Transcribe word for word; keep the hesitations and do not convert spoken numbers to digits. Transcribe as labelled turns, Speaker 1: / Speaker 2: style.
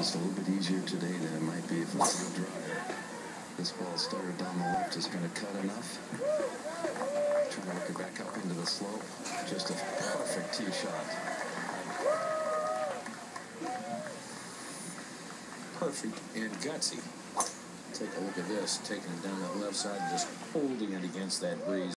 Speaker 1: Just a little bit easier today than it might be if it's a little drier. This ball started down the left, is going to cut enough. Trying to work it back up into the slope. Just a perfect tee shot.
Speaker 2: Perfect and gutsy. Take a look at this, taking it down that left side, just holding it against that breeze.